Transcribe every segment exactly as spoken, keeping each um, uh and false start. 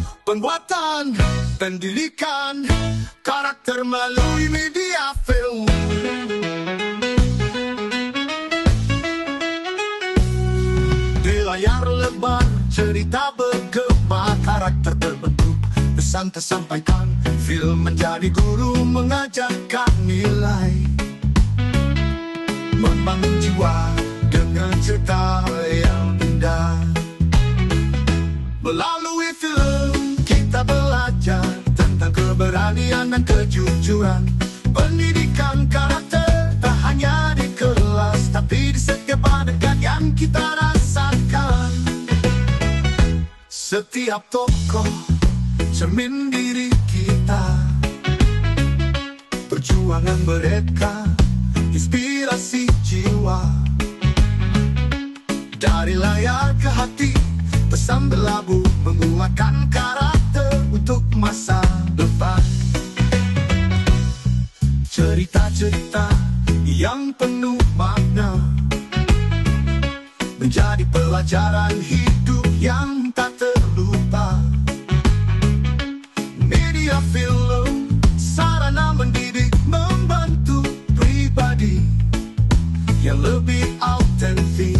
Pembuatan, pendidikan, karakter melalui media film. Di layar lebar, cerita bergema, karakter terbentuk, pesan tersampaikan. Film menjadi guru, mengajarkan nilai, membangun jiwa dengan cerita yang indah. Melalui film kita belajar tentang keberanian dan kejujuran. Pendidikan karakter tak hanya di kelas, tapi di setiap adegan yang kita rasakan. Setiap tokoh cermin diri kita, perjuangan mereka inspirasi jiwa. Dari layar ke hati, pesan berlabuh menguatkan karakter untuk masa depan. Cerita-cerita yang penuh makna menjadi pelajaran hidup yang tak terlupa. Media film sarana mendidik, membantu pribadi yang lebih autentik.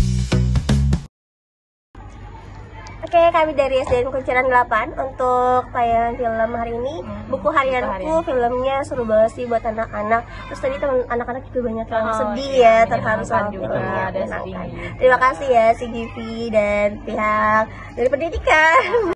Oke, kami dari S D N Kunciran delapan untuk tayangan film hari ini. Hmm, buku harianku, filmnya seru banget sih buat anak-anak. Terus tadi teman anak-anak juga banyak yang oh, sedih iya, ya, terharu sama filmnya. Terima kasih ya C G V dan pihak dari pendidikan.